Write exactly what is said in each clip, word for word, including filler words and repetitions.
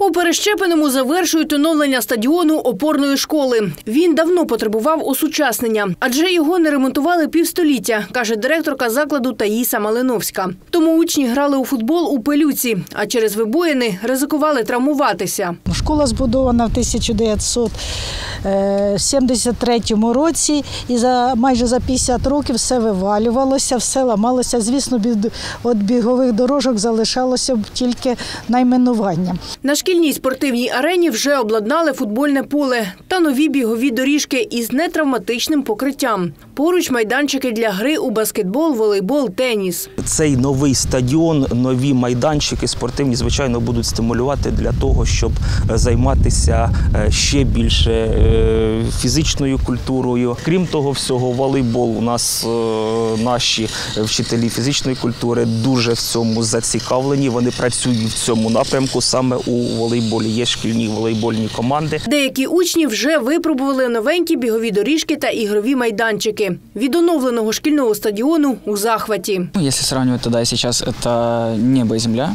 У Перещепиному завершують оновлення стадіону опорної школи. Він давно потребував осучаснення, адже його не ремонтували півстоліття, каже директорка закладу Таїса Малиновська. Тому учні грали у футбол у пилюці, а через вибоїни ризикували травмуватися. Школа збудована в тисяча дев'ятсот сімдесят третьому році і за майже за п'ятдесят років все вивалювалося, все ламалося. Звісно, від бігових дорожок залишалося тільки найменування. На шкільній спортивній арені вже обладнали футбольне поле та нові бігові доріжки із нетравматичним покриттям. Поруч майданчики для гри у баскетбол, волейбол, теніс. Цей новий стадіон, нові майданчики спортивні, звичайно, будуть стимулювати для того, щоб займатися ще більше фізичною культурою. Крім того всього, волейбол. У нас наші вчителі фізичної культури дуже в цьому зацікавлені. Вони працюють в цьому напрямку саме у волейболі. Є шкільні волейбольні команди. Деякі учні вже випробували новенькі бігові доріжки та ігрові майданчики. Від оновленого шкільного стадіону у захваті. Якщо сравнивать тогда и сейчас, это небо и земля.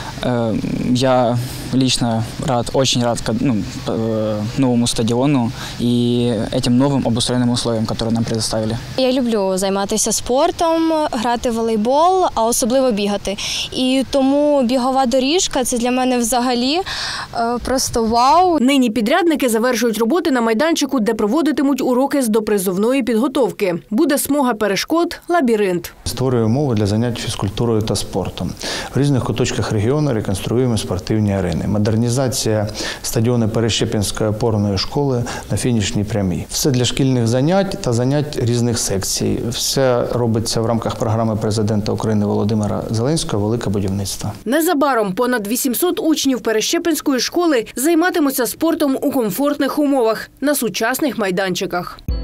Я лично рад, очень рад ну, новому стадиону и этим новым обустроенным условиям, которые нам предоставили. Я люблю займатися спортом, грати в волейбол, а особливо бігати. І тому бігова доріжка – це для мене взагалі просто вау. Нині підрядники завершують роботи на майданчику, де проводитимуть уроки з допризовної підготовки. Буде смуга перешкод, лабіринт. Створює умови для занять фізкультурою та спортом. В різних куточках регіону реконструюємо спортивні арени. Модернізація стадіону Перещепинської опорної школи на фінішній прямій. Все для шкільних занять та занять різних секцій. Все робиться в рамках програми президента України Володимира Зеленського «Велике будівництво». Незабаром понад вісімсот учнів Перещепинської школи займатимуться спортом у комфортних умовах на сучасних майданчиках.